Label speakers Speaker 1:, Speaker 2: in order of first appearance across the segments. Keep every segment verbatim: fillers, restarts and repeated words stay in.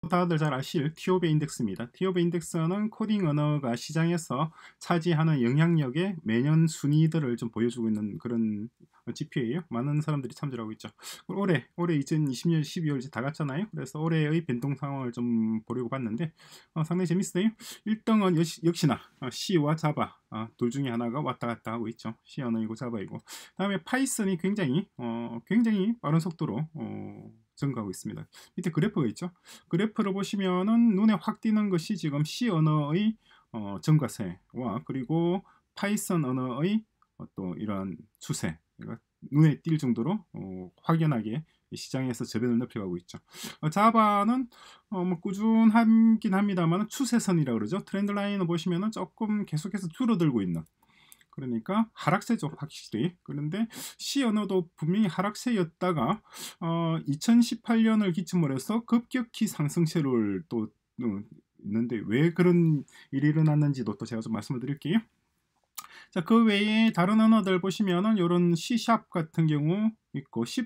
Speaker 1: 다들 잘 아실 티오베 인덱스입니다. 티오베 인덱스는 코딩 언어가 시장에서 차지하는 영향력의 매년 순위들을 좀 보여주고 있는 그런 지표예요. 많은 사람들이 참조를 하고 있죠. 올해 올해 이천이십 년 십이월 이제 다 갔잖아요. 그래서 올해의 변동 상황을 좀 보려고 봤는데 어, 상당히 재밌어요. 일 등은 역시, 역시나 어, C와 자바 어, 둘 중에 하나가 왔다 갔다 하고 있죠. C 언어이고 자바이고. 다음에 파이썬이 굉장히 어, 굉장히 빠른 속도로 어, 증가하고 있습니다. 밑에 그래프가 있죠. 그래프를 보시면은 눈에 확 띄는 것이 지금 C 언어의 어, 증가세와 그리고 파이썬 언어의 어, 또 이러한 추세, 그러니까 눈에 띌 정도로 어, 확연하게 시장에서 저변을 넓혀가고 있죠. 어, 자바는 어, 뭐 꾸준하긴 합니다만 추세선이라 그러죠. 트렌드 라인을 보시면은 조금 계속해서 줄어들고 있는. 그러니까 하락세죠, 확실히. 그런데 C 언어도 분명히 하락세였다가 어, 이천십팔 년을 기점으로 해서 급격히 상승세를 또 어, 있는데 왜 그런 일이 일어났는지도 또 제가 좀 말씀을 드릴게요. 자, 그 외에 다른 언어들 보시면은 이런 C# 같은 경우 있고 C++도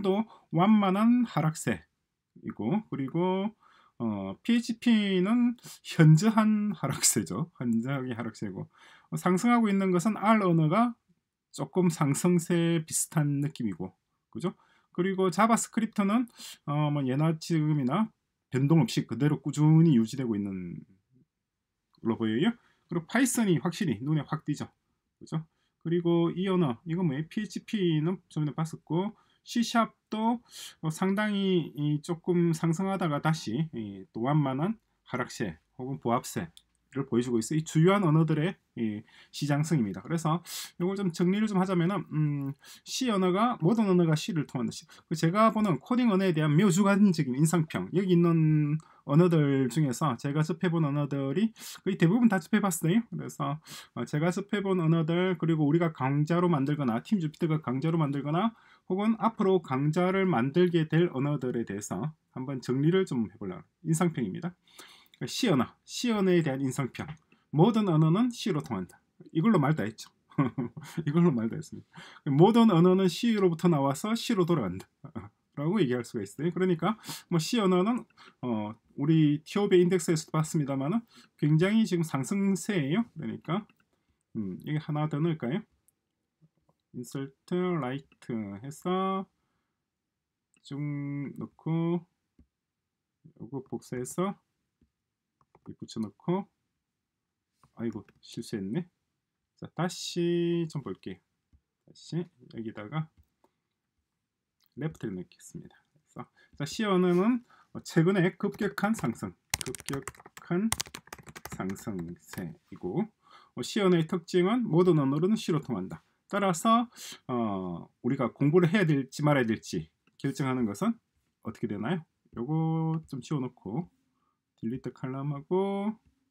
Speaker 1: 완만한 하락세이고 그리고 어, 피에이치피는 현저한 하락세죠. 현저하게 하락세고 상승하고 있는 것은 R 언어가 조금 상승세 비슷한 느낌이고 그죠? 그리고 자바스크립트는 어, 뭐 예나 지금이나 변동 없이 그대로 꾸준히 유지되고 있는 걸로 보여요. 그리고 파이썬이 확실히 눈에 확 띄죠. 그죠? 그리고 이 언어, 이건 뭐예요? 피에이치피는 전에 봤었고, C샵도 어, 상당히 이 조금 상승하다가 다시 이 또 완만한 하락세 혹은 보합세를 보여주고 있어요. 이 주요한 언어들의 이 시장성입니다. 그래서 이걸 좀 정리를 좀 하자면은 음, C 언어가 모든 언어가 C를 통한다. 제가 보는 코딩 언어에 대한 매우 주관적인 인상평. 여기 있는 언어들 중에서 제가 접해본 언어들이 거의 대부분 다 접해봤어요. 그래서 어, 제가 접해본 언어들 그리고 우리가 강좌로 만들거나 팀 주피터가 강좌로 만들거나 혹은 앞으로 강좌를 만들게 될 언어들에 대해서 한번 정리를 좀 해보려고 인상평입니다. C 언어, C 언어에 대한 인상평. 모든 언어는 C로 통한다. 이걸로 말 다 했죠. 이걸로 말 다 했습니다. 모든 언어는 C로부터 나와서 C로 돌아간다. 라고 얘기할 수가 있어요. 그러니까 뭐 C 언어는 어, 우리 티오베 인덱스에서도 봤습니다만은 굉장히 지금 상승세예요. 그러니까 음, 이게 하나 더 넣을까요? insert right 해서 쭉 넣고 이거 복사해서 붙여넣고 아이고 실수했네. 자, 다시 좀 볼게요. 다시 여기다가 레프트를 넣겠습니다. 그래서 자, C 언어는 최근에 급격한 상승, 급격한 상승세이고 C 언어의 특징은 모든 언어로는 C로 통한다. 따라서 어, 우리가 공부를 해야 될지 말아야 될지 결정하는 것은 어떻게 되나요? 요거 좀 지워놓고 딜리트 칼럼하고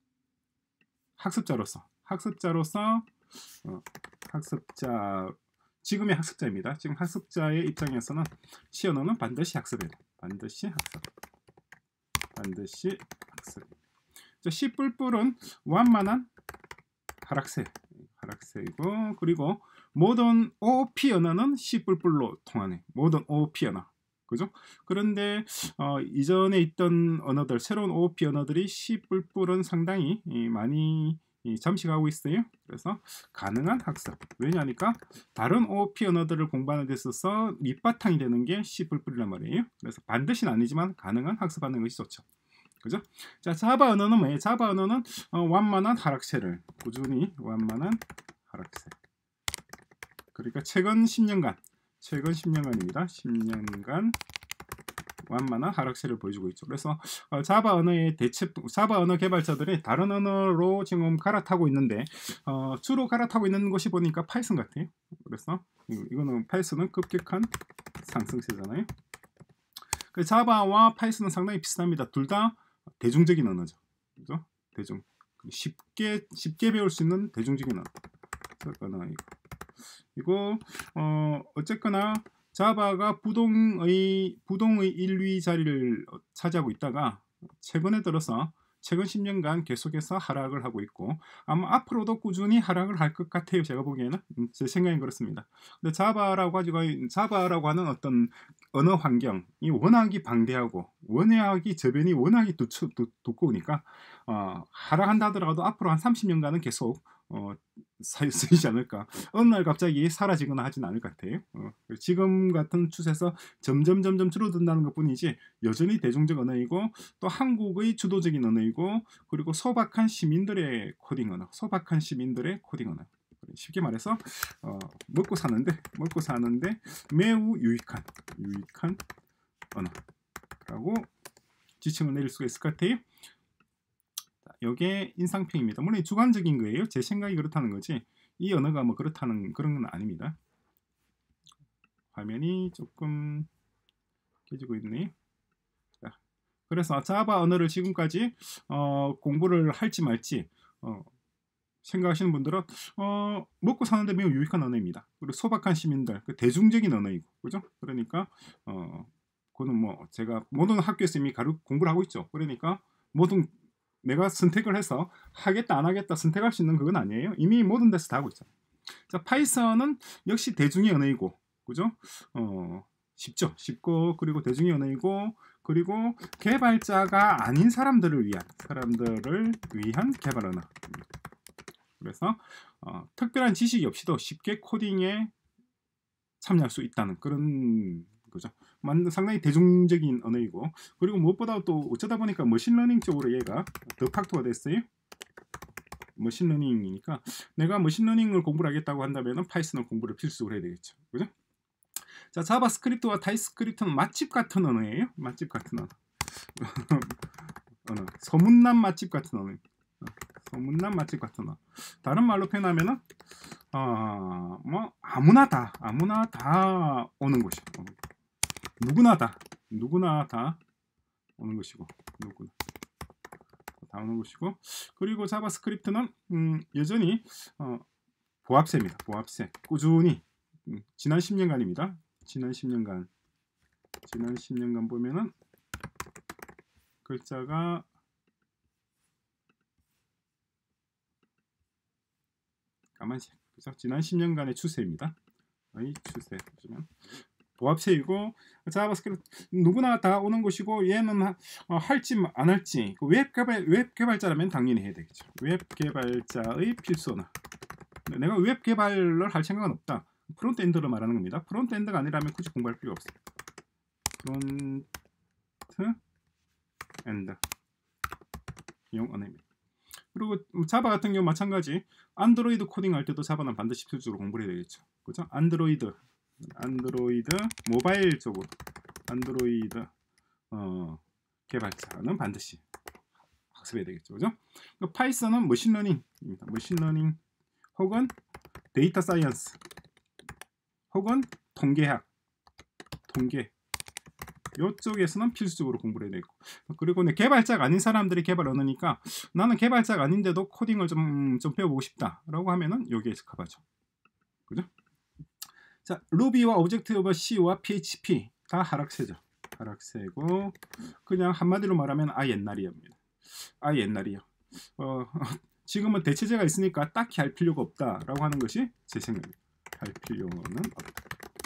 Speaker 1: 학습자로서 학습자로서 어, 학습자 지금의 학습자입니다. 지금 학습자의 입장에서는 C 언어는 반드시 학습해야 돼. 반드시 학습. 반드시 학습. C++은 완만한 하락세. 하락세이고 그리고 모든 오오피 언어는 C++로 통하네. 모든 오오피 언어. 그죠? 그런데 어, 이전에 있던 언어들, 새로운 오오피 언어들이 C++은 상당히 많이 잠식하고 있어요. 그래서 가능한 학습. 왜냐하니까 다른 오오피 언어들을 공부하는 데 있어서 밑바탕이 되는 게 C++이란 말이에요. 그래서 반드시는 아니지만 가능한 학습하는 것이 좋죠. 그죠? 자, 자바 언어는 뭐예요? 자바 언어는 어, 완만한 하락세를 꾸준히 완만한 하락세. 그러니까 최근 십 년간, 최근 십 년간입니다. 십 년간 완만한 하락세를 보여주고 있죠. 그래서 어, 자바 언어의 대체, 자바 언어 개발자들이 다른 언어로 지금 갈아타고 있는데 어, 주로 갈아타고 있는 것이 보니까 파이썬 같아요. 그래서 이거는 파이썬은 급격한 상승세잖아요. 자바와 파이썬은 상당히 비슷합니다. 둘 다 대중적인 언어죠. 그죠? 대중. 쉽게 쉽게 배울 수 있는 대중적인 언어. 이거 어 어쨌거나 자바가 부동의 부동의 일 위 자리를 차지하고 있다가 최근에 들어서 최근 십 년간 계속해서 하락을 하고 있고 아마 앞으로도 꾸준히 하락을 할 것 같아요. 제가 보기에는 음, 제 생각은 그렇습니다. 근데 자바라고 가지고 자바라고 하는 어떤 언어 환경이 워낙이 방대하고 워낙이 저변이 워낙이 두, 두, 두꺼우니까 어, 하락한다 하더라도 앞으로 한 삼십 년간은 계속 어, 쓰이지 않을까. 어느 날 갑자기 사라지거나 하진 않을 것 같아요. 어, 지금 같은 추세에서 점점 점점 줄어든다는 것뿐이지 여전히 대중적 언어이고 또 한국의 주도적인 언어이고 그리고 소박한 시민들의 코딩 언어, 소박한 시민들의 코딩 언어. 쉽게 말해서 어, 먹고 사는데 먹고 사는데 매우 유익한 유익한 언어라고 지칭을 내릴 수가 있을 것 같아요. 이게 인상평입니다. 물론 주관적인 거예요. 제 생각이 그렇다는 거지 이 언어가 뭐 그렇다는 그런 건 아닙니다. 화면이 조금 깨지고 있네요. 자, 그래서 자바 언어를 지금까지 어, 공부를 할지 말지 어, 생각하시는 분들은 어, 먹고 사는데 매우 유익한 언어입니다. 그리고 소박한 시민들, 그 대중적인 언어이고, 그죠? 그러니까 어, 그거는 뭐 제가 모든 학교에서 이미 가르 공부를 하고 있죠. 그러니까 모든 내가 선택을 해서 하겠다 안 하겠다 선택할 수 있는 그건 아니에요. 이미 모든 데서 다 하고 있잖아요. 자, 파이썬은 역시 대중의 언어이고, 그죠? 어, 쉽죠. 쉽고 그리고 대중의 언어이고 그리고 개발자가 아닌 사람들을 위한 사람들을 위한 개발 언어. 그래서 어, 특별한 지식이 없이도 쉽게 코딩에 참여할 수 있다는 그런 거죠. 상당히 대중적인 언어이고 그리고 무엇보다 또 어쩌다 보니까 머신러닝 쪽으로 얘가 더 팍토가 됐어요. 머신러닝이니까 내가 머신러닝을 공부를 하겠다고 한다면 파이썬을 공부를 필수로 해야 되겠죠. 그죠? 자, 자바스크립트와 타입스크립트는 맛집 같은 언어예요. 맛집 같은 언어. 언어. 소문난 맛집 같은 언어. 소문난 맛집 같은 언어. 다른 말로 표현하면은 어, 뭐 아무나 다 아무나 다 오는 곳이 누구나 다 누구나 다 오는 것이고 누구나 다 오는 것이고 그리고 자바스크립트는 음, 여전히 어, 보합세입니다. 보합세 꾸준히 음, 지난 십 년간입니다. 지난 십 년간 지난 십 년간 보면은 글자가 까만색 그래서 지난 십 년간의 추세입니다. 이 추세 보시면 보합세이고 자바스크립트 누구나 다 오는 것이고 얘는 어, 할지 안 할지 웹 개발 웹 개발자라면 당연히 해야 되겠죠. 웹 개발자의 필수 언어. 내가 웹 개발을 할 생각은 없다. 프론트엔드로 말하는 겁니다. 프론트엔드가 아니라면 굳이 공부할 필요 없어요. 프론트엔드 용 언어입니다. 그리고 자바 같은 경우 마찬가지 안드로이드 코딩 할 때도 자바는 반드시 필수로 공부를 해야 되겠죠. 그죠? 안드로이드 안드로이드 모바일 쪽으로 안드로이드 어, 개발자는 반드시 학습해야 되겠죠. 그죠? 그러니까 파이썬은 머신러닝입니다. 머신러닝 혹은 데이터 사이언스 혹은 통계학 통계 이쪽에서는 필수적으로 공부를 해야 되고 그리고 내 개발자가 아닌 사람들이 개발 언어니까 나는 개발자가 아닌데도 코딩을 좀, 좀 배워보고 싶다라고 하면은 여기에 적합하죠. 그죠? 자, 루비와 오브젝티브 C와 피에이치피 다 하락세죠. 하락세고 그냥 한마디로 말하면 아 옛날이옵니다. 아 옛날이요. 어, 지금은 대체제가 있으니까 딱히 할 필요가 없다라고 하는 것이 제 생각입니다. 할 필요는 없다.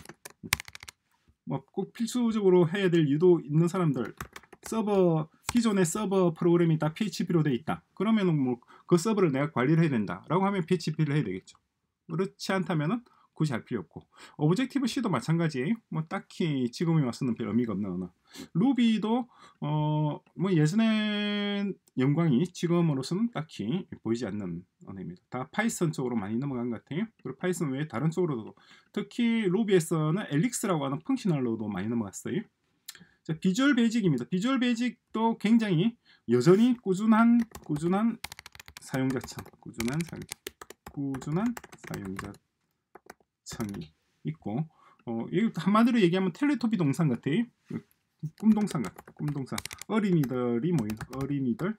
Speaker 1: 뭐 꼭 필수적으로 해야 될 이유도 있는 사람들 서버 기존의 서버 프로그램이 다 피에이치피로 돼 있다. 그러면은 뭐 그 서버를 내가 관리를 해야 된다라고 하면 피에이치피를 해야 되겠죠. 그렇지 않다면은 굳이 할 필요 없고 오브젝티브 C도 마찬가지예요. 뭐 딱히 지금에 와서는 별 의미가 없는 언어. 루비도 어 뭐 예전의 영광이 지금으로서는 딱히 보이지 않는 언어입니다. 다 파이썬 쪽으로 많이 넘어간 것 같아요. 그리고 파이썬 외에 다른 쪽으로도 특히 루비에서는 엘릭스라고 하는 펑셔널로도 많이 넘어갔어요. 자, 비주얼 베이직입니다. 비주얼 베이직도 굉장히 여전히 꾸준한 꾸준한 사용자층, 꾸준한 사용자, 꾸준한 사용자 층이 있고, 어, 이 한마디로 얘기하면 텔레토비 동상 같아요. 꿈동산 같아. 꿈동산. 어린이들이 모이는 어린이들의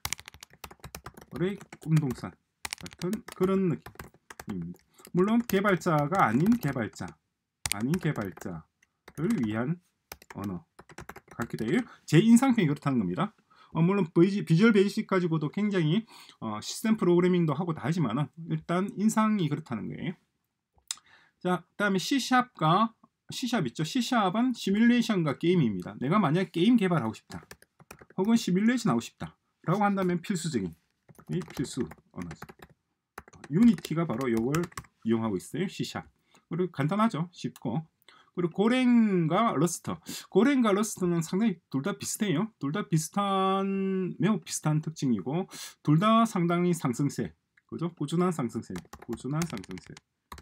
Speaker 1: 꿈동산 같은 그런 느낌입니다. 물론 개발자가 아닌 개발자, 아닌 개발자를 위한 언어 같기도 해요. 제 인상평이 그렇다는 겁니다. 어, 물론 비주, 비주얼 베이직 가지고도 굉장히 어, 시스템 프로그래밍도 하고 다 하지만은 일단 인상이 그렇다는 거예요. 자, 그다음에 C샵과 C샵 있죠. C샵은 시뮬레이션과 게임입니다. 내가 만약 게임 개발하고 싶다, 혹은 시뮬레이션 하고 싶다 라고 한다면 필수적인 이 필수 언어죠. 유니티가 바로 이걸 이용하고 있어요. C샵. 그리고 간단하죠. 쉽고. 그리고 고랭과 러스터. 고랭과 러스터는 상당히 둘 다 비슷해요. 둘 다 비슷한, 매우 비슷한 특징이고, 둘 다 상당히 상승세. 그죠? 꾸준한 상승세. 꾸준한 상승세.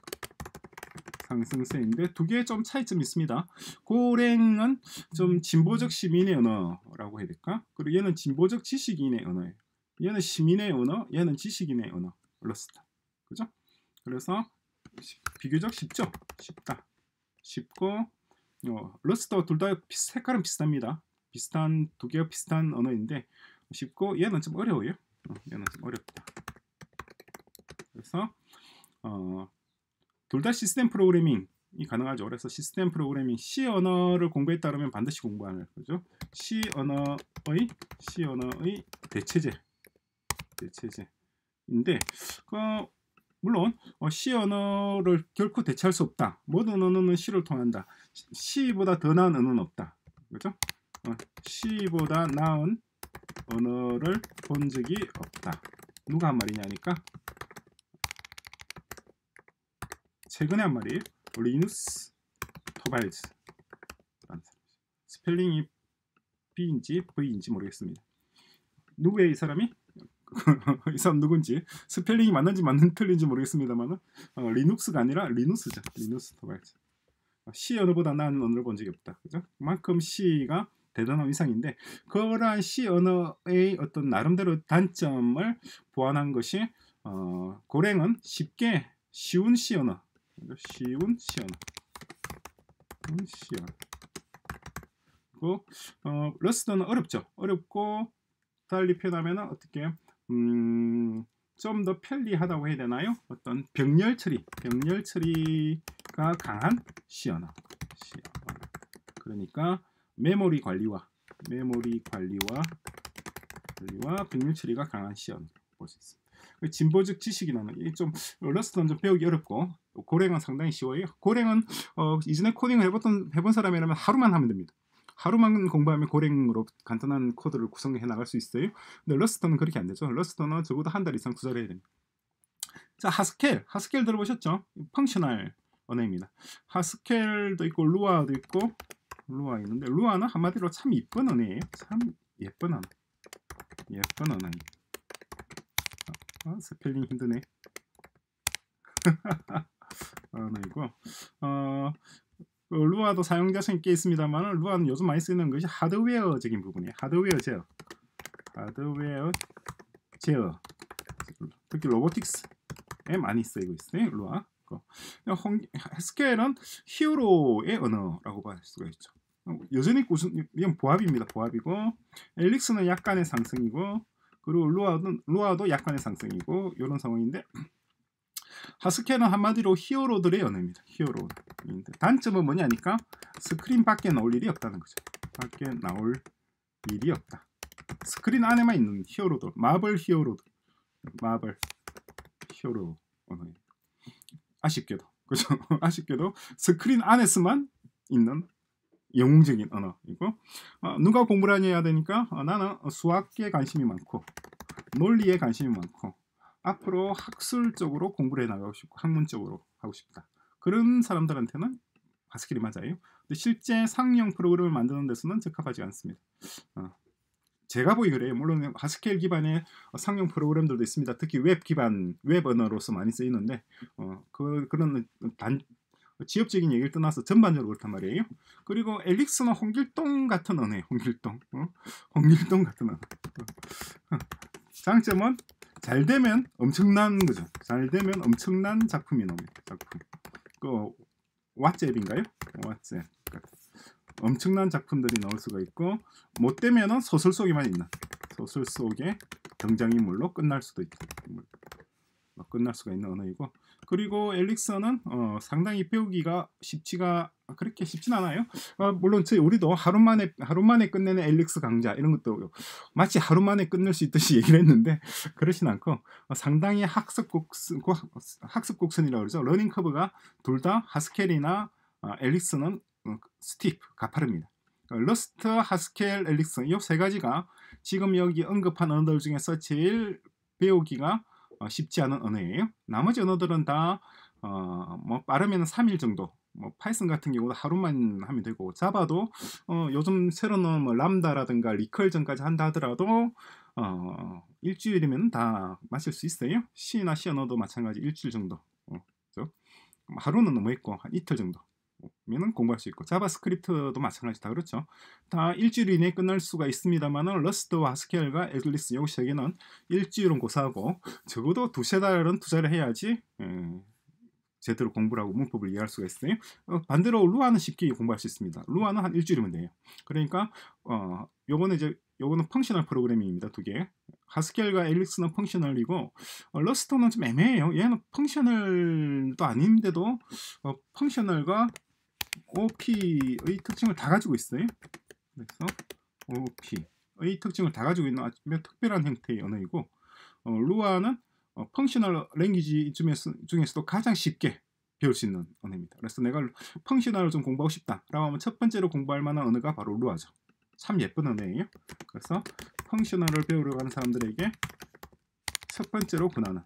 Speaker 1: 상승세인데 두 개의 좀 차이점이 있습니다. 고랭은 좀 진보적 시민의 언어라고 해야 될까? 그리고 얘는 진보적 지식인의 언어예요. 얘는 시민의 언어, 얘는 지식인의 언어. 러스터. 그죠? 그래서 비교적 쉽죠? 쉽다. 쉽고, 어, 러스트와 둘 다 색깔은 비슷합니다. 비슷한, 두 개가 비슷한 언어인데 쉽고, 얘는 좀 어려워요. 어, 얘는 좀 어렵다. 그래서 어, 둘 다 시스템 프로그래밍이 가능하죠. 그래서 시스템 프로그래밍 C 언어를 공부했다 그러면 반드시 공부하는 거죠. C 언어의 C 언어의 대체제, 대체제인데, 그 물론 어, C 언어를 결코 대체할 수 없다. 모든 언어는 C를 통한다. C보다 더 나은 언어는 없다. 그렇죠? 어, C보다 나은 언어를 본 적이 없다. 누가 한 말이냐니까? 최근에 한 말이에요. 리누스 토발즈. 스펠링이 B인지 V인지 모르겠습니다. 누구의 이 사람이? 이 사람 누군지, 스펠링이 맞는지 맞는 틀린지 모르겠습니다만 어, 리눅스가 아니라 리누스죠. 리누스 토발즈. C 언어보다 나은 언어를 본 적이 없다. 그죠? 그만큼 C가 대단한 이상인데, 그러한 C 언어의 어떤 나름대로 단점을 보완한 것이 어, 고랭은 쉽게 쉬운 C 언어, 쉬운 C 언어, 쉬운 C 언어. 그리고 어, 러스트는 어렵죠. 어렵고 달리 표현하면 어떻게 음, 좀 더 편리하다고 해야 되나요? 어떤 병렬 처리, 병렬 처리가 강한 C 언어. C 언어. 그러니까 메모리 관리와 메모리 관리와 관리와 병렬 처리가 강한 C 언어로 볼 수 있습니다. 진보적 지식이라는 이게 좀 러스트는 좀 배우기 어렵고, 고랭은 상당히 쉬워요. 고랭은 어, 이전에 코딩을 해봤던 해본 사람이라면 하루만 하면 됩니다. 하루만 공부하면 고랭으로 간단한 코드를 구성해 나갈 수 있어요. 근데 러스트는 그렇게 안 되죠. 러스트는 적어도 한 달 이상 투자를 해야 됩니다. 자, 하스켈. 하스켈 들어보셨죠? 펑셔널 언어입니다. 하스켈도 있고 루아도 있고, 루아 있는데 루아는 한마디로 참 이쁜 언어예요. 참 예쁜 언어. 예쁜 언어입니다. 어, 스펠링 힘드네. 언어이고, 어, 루아도 사용자 수는 꽤 있습니다만 루아는 요즘 많이 쓰는 것이 하드웨어적인 부분이에요. 하드웨어 제어, 하드웨어 제어, 특히 로보틱스에 많이 쓰이고 있어요. 루아. 하스켈은 히어로의 언어라고 볼 수가 있죠. 여전히 꾸준, 이건 보합입니다. 보합이고, 엘릭스는 약간의 상승이고, 그리고 루아도, 루아도 약간의 상승이고, 이런 상황인데, 하스켈은 한마디로 히어로들의 언어입니다. 히어로. 단점은 뭐냐니까 스크린 밖에 나올 일이 없다는 거죠. 밖에 나올 일이 없다. 스크린 안에만 있는 히어로들, 마블 히어로들, 마블 히어로 언어입니다. 아쉽게도, 그죠? 아쉽게도 스크린 안에서만 있는 영웅적인 언어이고, 어, 누가 공부를 해야 되니까 어, 나는 수학에 관심이 많고 논리에 관심이 많고 앞으로 학술적으로 공부를 해나가고 싶고 학문적으로 하고 싶다. 그런 사람들한테는 하스켈이 맞아요. 근데 실제 상용 프로그램을 만드는 데서는 적합하지 않습니다. 어, 제가 보기 그래요. 물론 하스켈 기반의 상용 프로그램들도 있습니다. 특히 웹 기반, 웹 언어로서 많이 쓰이는데 어, 그, 그런 단, 지역적인 얘기를 떠나서 전반적으로 그렇단 말이에요. 그리고 엘릭스는 홍길동 같은 언어예요. 홍길동. 어? 홍길동 같은 언어. 어. 장점은 잘 되면 엄청난 거죠. 잘 되면 엄청난 작품이 나옵니다. 작품. 그 왓잽인가요? 왓잽. 엄청난 작품들이 나올 수가 있고, 못 되면은 소설 속에만 있는, 소설 속의 등장인물로 끝날 수도 있다. 어, 끝날 수가 있는 언어이고, 그리고 엘릭서는 어, 상당히 배우기가 쉽지가 그렇게 쉽진 않아요. 어, 물론 저희 우리도 하루 만에 하루 만에 끝내는 엘릭서 강좌 이런 것도 마치 하루 만에 끝낼 수 있듯이 얘기를 했는데 그렇진 않고 어, 상당히 학습 곡선 학습 곡선이라고 그러죠. 러닝 커브가 둘 다 하스켈이나 어, 엘릭서는 어, 스티프 가파릅니다. 어, 러스트, 하스켈, 엘릭서 이 세 가지가 지금 여기 언급한 언어들 중에서 제일 배우기가 어, 쉽지 않은 언어예요. 나머지 언어들은 다 어, 뭐 빠르면 삼 일 정도. 뭐 파이썬 같은 경우도 하루만 하면 되고, 자바도 어, 요즘 새로 나온 뭐 람다라든가 리컬전까지 한다 하더라도 어, 일주일이면 다 마실 수 있어요. C나 C 언어도 마찬가지 일주일 정도. 어, 그렇죠? 하루는 너무했고 한 이틀 정도. 면은 공부할 수 있고, 자바스크립트도 마찬가지 다 그렇죠. 다 일주일 이내에 끝날 수가 있습니다만은 러스트와 하스켈과 에글리스 요 세 개는 일주일은 고사하고 적어도 두세 달은 투자를 해야지 에, 제대로 공부를 하고 문법을 이해할 수가 있어요. 어, 반대로 루아는 쉽게 공부할 수 있습니다. 루아는 한 일주일이면 돼요. 그러니까 어, 요거는 이제 요거는 펑셔널 프로그래밍입니다. 두 개. 하스켈과 엘릭스는 펑셔널이고 어, 러스트는 좀 애매해요. 얘는 펑셔널도 아닌데도 어, 펑셔널과 오피의 특징을 다 가지고 있어요. 그래서 오피의 특징을 다 가지고 있는 아주 특별한 형태의 언어이고, 어, 루아는 어, 펑셔널 랭귀지 중에서, 중에서도 가장 쉽게 배울 수 있는 언어입니다. 그래서 내가 펑셔널을 좀 공부하고 싶다라고 하면 첫 번째로 공부할 만한 언어가 바로 루아죠. 참 예쁜 언어예요. 그래서 펑셔널을 배우려고 하는 사람들에게 첫 번째로 권하는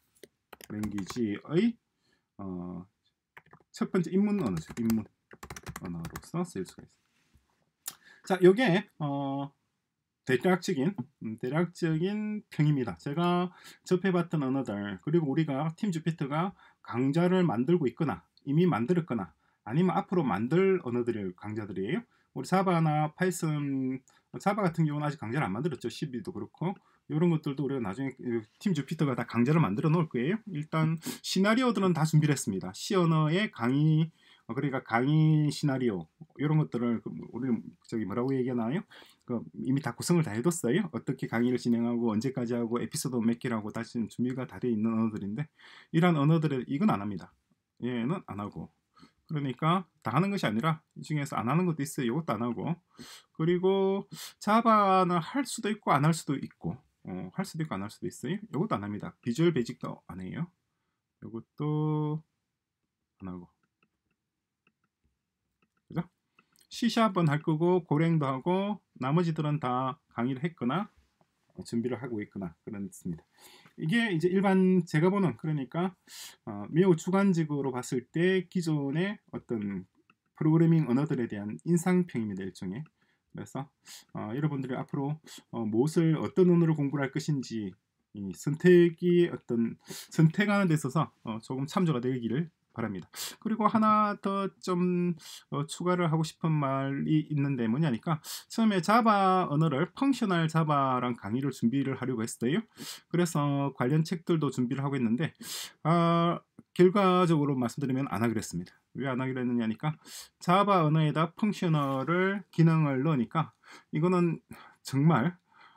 Speaker 1: 랭귀지의 어, 첫 번째 입문 언어죠. 입문 언어로서 쓰일 수가 있습니다. 자, 요게 어, 대략적인 음, 대략적인 평입니다. 제가 접해봤던 언어들, 그리고 우리가 팀 주피터가 강좌를 만들고 있거나 이미 만들었거나 아니면 앞으로 만들 언어들의 강좌들이에요. 우리 자바나 파이썬, 자바 같은 경우는 아직 강좌를 안 만들었죠. 씨비도 그렇고 이런 것들도 우리가 나중에 팀 주피터가 다 강좌를 만들어 놓을 거예요. 일단 시나리오들은 다 준비를 했습니다. C 언어의 강의, 그러니까 강의 시나리오 이런 것들을 우리 저기 뭐라고 얘기하나요? 그 이미 다 구성을 다 해뒀어요. 어떻게 강의를 진행하고 언제까지 하고 에피소드 몇 개라고 다 지금 준비가 다 되어 있는 언어들인데, 이러한 언어들은 이건 안 합니다. 얘는 안 하고, 그러니까 다 하는 것이 아니라 이 중에서 안 하는 것도 있어요. 이것도 안 하고, 그리고 자바는 할 수도 있고 안 할 수도 있고 어, 할 수도 있고 안 할 수도 있어요. 이것도 안 합니다. 비주얼 베이직도 안 해요. 이것도 안 하고, 그죠? C샵은 할 거고 고랭도 하고 나머지들은 다 강의를 했거나 준비를 하고 있거나 그렇습니다. 이게 이제 일반 제가 보는, 그러니까 어, 매우 주관적으로 봤을 때 기존의 어떤 프로그래밍 언어들에 대한 인상평입니다. 일종의. 그래서 어, 여러분들이 앞으로 어, 무엇을 어떤 언어를 공부를 할 것인지 이 선택이 어떤 선택하는 데 있어서 어, 조금 참조가 되기를 바랍니다. 그리고 하나 더 좀 어, 추가를 하고 싶은 말이 있는데 뭐냐니까, 처음에 자바 언어를 펑셔널 자바랑 강의를 준비를 하려고 했어요. 그래서 관련 책들도 준비를 하고 있는데 아, 결과적으로 말씀드리면 안 하기로 했습니다. 왜 안 하기로 했느냐니까, 자바 언어에다 펑셔널을 기능을 넣으니까 이거는 정말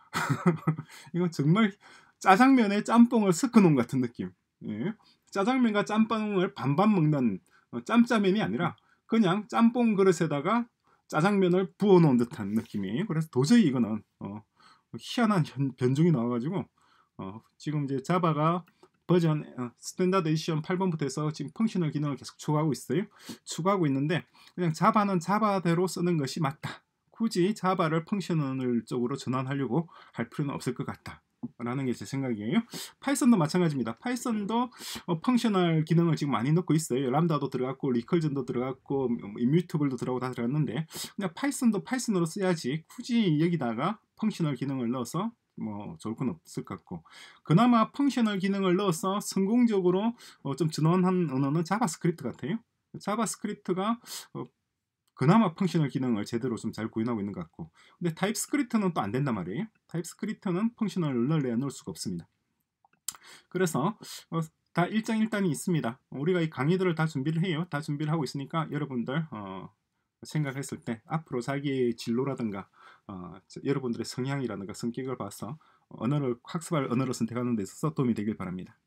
Speaker 1: 이건 정말 짜장면에 짬뽕을 섞어 놓은 같은 느낌. 예. 짜장면과 짬뽕을 반반 먹는 어, 짬짜면이 아니라 그냥 짬뽕 그릇에다가 짜장면을 부어 놓은 듯한 느낌이에요. 그래서 도저히 이거는 어, 희한한 현, 변종이 나와가지고 어, 지금 이제 자바가 버전 어, 스탠다드 에디션 팔 번부터 해서 지금 펑셔널 기능을 계속 추가하고 있어요. 추가하고 있는데 그냥 자바는 자바대로 쓰는 것이 맞다. 굳이 자바를 펑셔널 쪽으로 전환하려고 할 필요는 없을 것 같다 라는 게 제 생각이에요. 파이썬도 마찬가지입니다. 파이썬도 어, 펑셔널 기능을 지금 많이 넣고 있어요. 람다도 들어갔고 리컬전도 들어갔고 이뮤터블도 들어가고 다 들어갔는데 그냥 파이썬도 파이썬으로 써야지 굳이 여기다가 펑셔널 기능을 넣어서 뭐 좋을 건 없을 것 같고, 그나마 펑셔널 기능을 넣어서 성공적으로 어, 좀 전환한 언어는 자바스크립트 같아요. 자바스크립트가 어, 그나마 펑셔널 기능을 제대로 좀 잘 구현하고 있는 것 같고, 근데 타입스크립트는 또 안 된단 말이에요. 타입스크립트는 펑셔널을 넣으려 넣을 수가 없습니다. 그래서 어, 다 일장일단이 있습니다. 우리가 이 강의들을 다 준비를 해요. 다 준비를 하고 있으니까 여러분들 어, 생각했을 때 앞으로 자기의 진로라든가 어, 여러분들의 성향이라든가 성격을 봐서 언어를 학습할 언어를 선택하는 데 있어서 도움이 되길 바랍니다.